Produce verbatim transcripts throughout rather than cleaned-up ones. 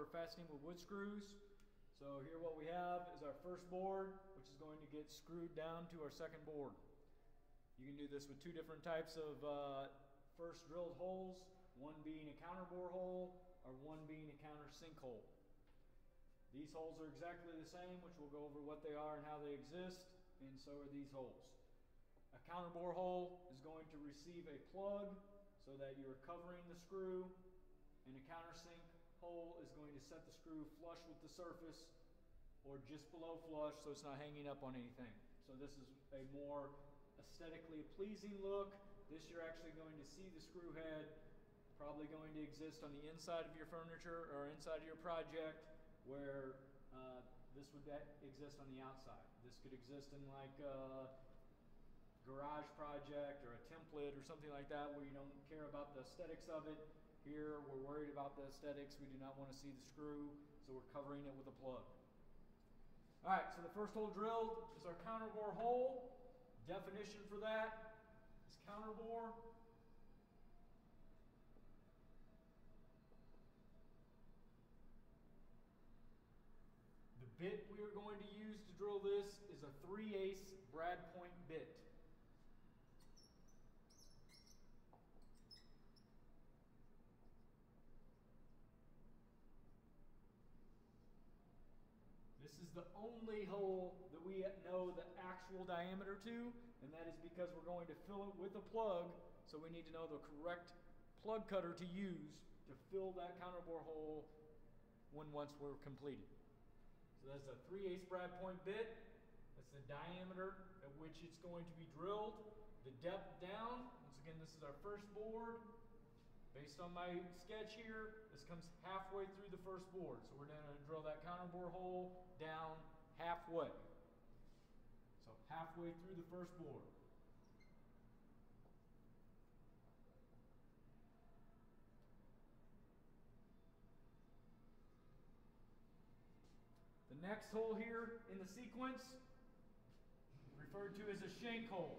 for fastening with wood screws. So here what we have is our first board, which is going to get screwed down to our second board. You can do this with two different types of uh, first drilled holes, one being a counter bore hole or one being a counter sink hole. These holes are exactly the same, which we'll go over what they are and how they exist, and so are these holes. A counter bore hole is going to receive a plug so that you're covering the screw, and a countersink hole is going to set the screw flush with the surface or just below flush so it's not hanging up on anything. So this is a more aesthetically pleasing look. This you're actually going to see the screw head, probably going to exist on the inside of your furniture or inside of your project, where uh, this would exist on the outside. This could exist in like a garage project or a template or something like that where you don't care about the aesthetics of it. Here we're worried about the aesthetics. We do not want to see the screw, so we're covering it with a plug. All right, so the first hole drilled is our counter bore hole. Definition for that is counter bore. The bit we are going to use to drill this is a three eighths brad point bit. This is the only hole that we know the actual diameter to, and that is because we're going to fill it with a plug, so we need to know the correct plug cutter to use to fill that counter bore hole when once we're completed. So that's a three eighths brad point bit. That's the diameter at which it's going to be drilled. The depth down, once again, this is our first board. Based on my sketch here, this comes halfway through the first board. So we're going to drill that counter bore hole down halfway. So halfway through the first board. The next hole here in the sequence, referred to as a shank hole.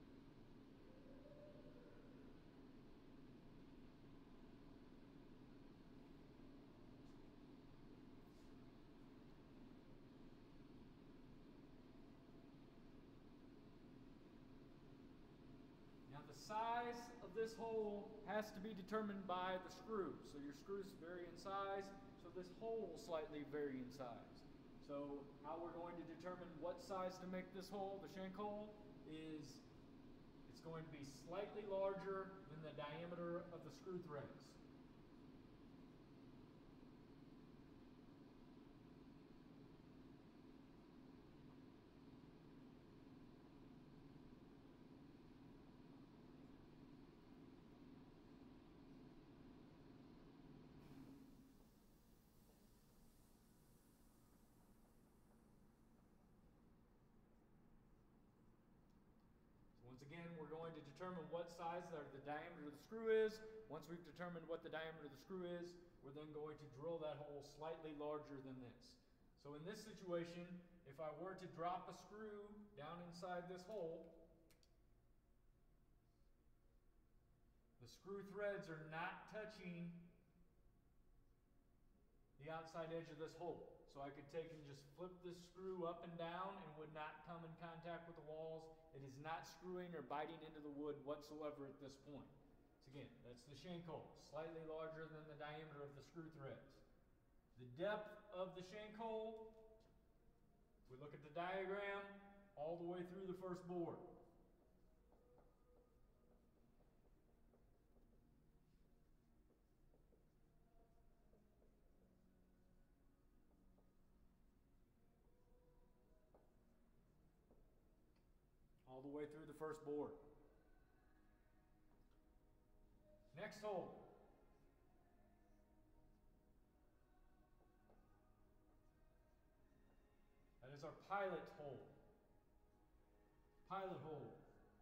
Now the size of this hole has to be determined by the screw. So your screws vary in size, so this hole will slightly vary in size. So how we're going to determine what size to make this hole, the shank hole, is it's going to be slightly larger than the diameter of the screw threads. Once again, we're going to determine what size the diameter of the screw is. Once we've determined what the diameter of the screw is, we're then going to drill that hole slightly larger than this. So in this situation, if I were to drop a screw down inside this hole, the screw threads are not touching the outside edge of this hole. So I could take and just flip this screw up and down and it would not come in contact with the walls. It is not screwing or biting into the wood whatsoever at this point. So again, that's the shank hole, slightly larger than the diameter of the screw threads. The depth of the shank hole, if we look at the diagram, all the way through the first board. All the way through the first board. Next hole. That is our pilot hole. Pilot hole.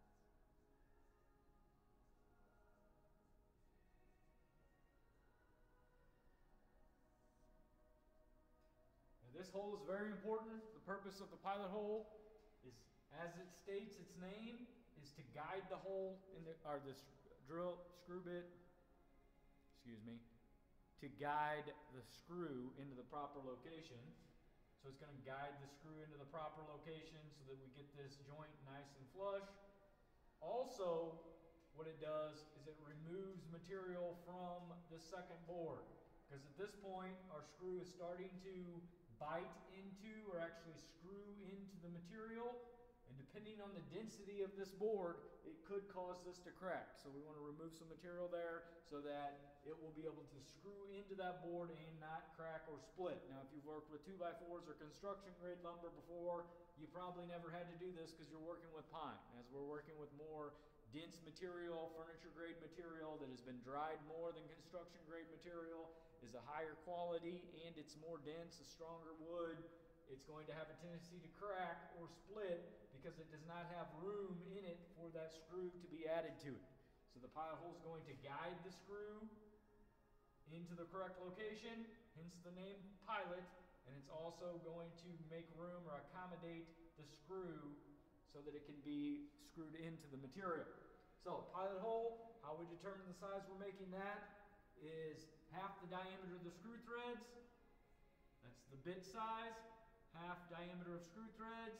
Now this hole is very important. The purpose of the pilot hole is, as it states its name, is to guide the hole in the, or this drill screw bit, excuse me, to guide the screw into the proper location. So it's going to guide the screw into the proper location so that we get this joint nice and flush. Also, what it does is it removes material from the second board. Because at this point, our screw is starting to bite into or actually screw into the material. And depending on the density of this board, it could cause this to crack. So we want to remove some material there so that it will be able to screw into that board and not crack or split. Now, if you've worked with two by fours or construction grade lumber before, you probably never had to do this because you're working with pine. As we're working with more dense material, furniture grade material that has been dried more than construction grade material, is a higher quality and it's more dense, a stronger wood, it's going to have a tendency to crack or split because it does not have room in it for that screw to be added to it. So the pilot hole is going to guide the screw into the correct location, hence the name pilot, and it's also going to make room or accommodate the screw so that it can be screwed into the material. So pilot hole, how we determine the size we're making that is half the diameter of the screw threads, that's the bit size, half diameter of screw threads,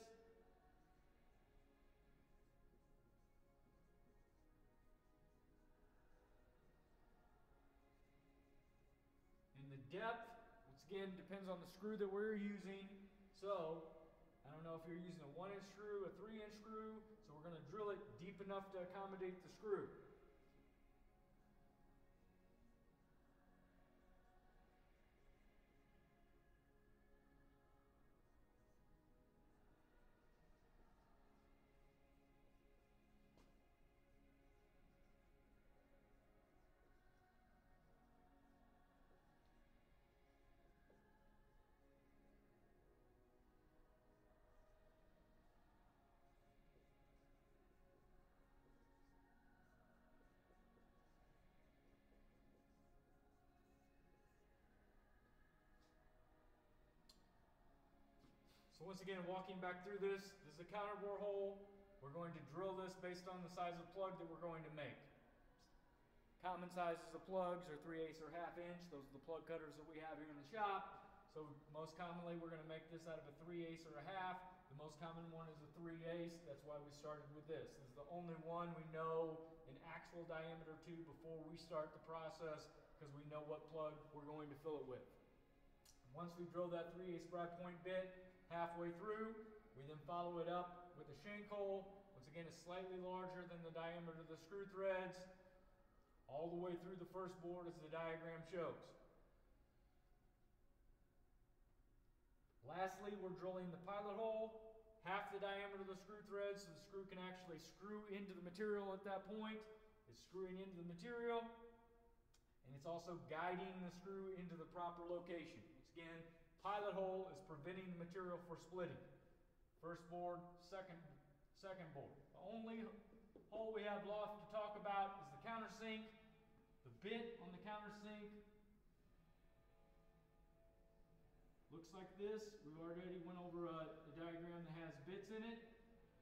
and the depth, once again, depends on the screw that we're using. So I don't know if you're using a one inch screw, a three inch screw, so we're going to drill it deep enough to accommodate the screw. So once again, walking back through this, this is a counterbore hole. We're going to drill this based on the size of plug that we're going to make. Common sizes of plugs are three eighths or half inch. Those are the plug cutters that we have here in the shop. So most commonly, we're going to make this out of a three eighths or a half. The most common one is a three eighths. That's why we started with this. This is the only one we know an actual diameter to before we start the process because we know what plug we're going to fill it with. Once we drill that three eighths broad point bit halfway through, we then follow it up with a shank hole. Once again, it's slightly larger than the diameter of the screw threads, all the way through the first board as the diagram shows. Lastly, we're drilling the pilot hole, half the diameter of the screw threads, so the screw can actually screw into the material at that point. It's screwing into the material, and it's also guiding the screw into the proper location. Once again, pilot hole is preventing the material for splitting. First board, second, second board. The only hole we have left to talk about is the countersink. The bit on the countersink looks like this. We already went over a, a diagram that has bits in it.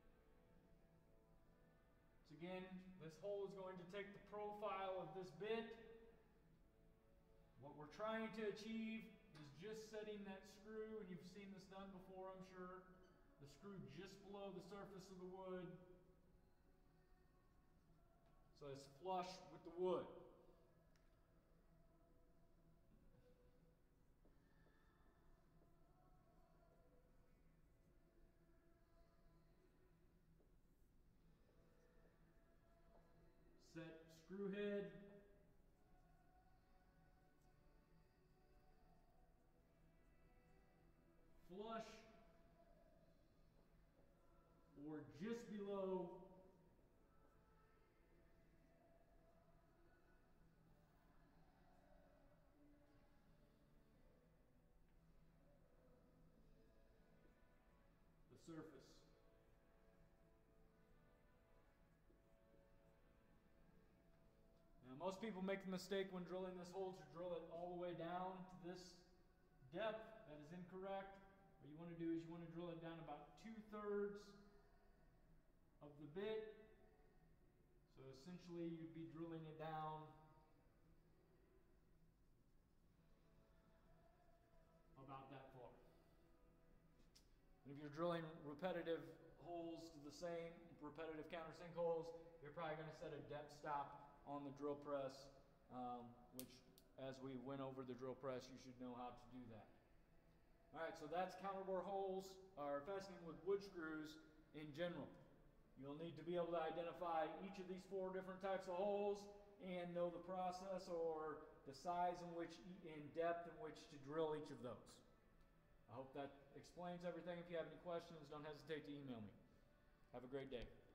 So again, this hole is going to take the profile of this bit. What we're trying to achieve is just setting that screw, and you've seen this done before, I'm sure, the screw just below the surface of the wood, so it's flush with the wood. Set screw head. Flush or just below the surface. Now, most people make the mistake when drilling this hole to drill it all the way down to this depth. That is incorrect. What you want to do is you want to drill it down about two-thirds of the bit. So essentially you'd be drilling it down If you're drilling repetitive holes to the same, repetitive countersink holes, you're probably going to set a depth stop on the drill press, um, which as we went over the drill press, you should know how to do that. All right, so that's counterbore holes, or fastening with wood screws in general. You'll need to be able to identify each of these four different types of holes and know the process or the size in which, in depth in which to drill each of those. I hope that explains everything. If you have any questions, don't hesitate to email me. Have a great day.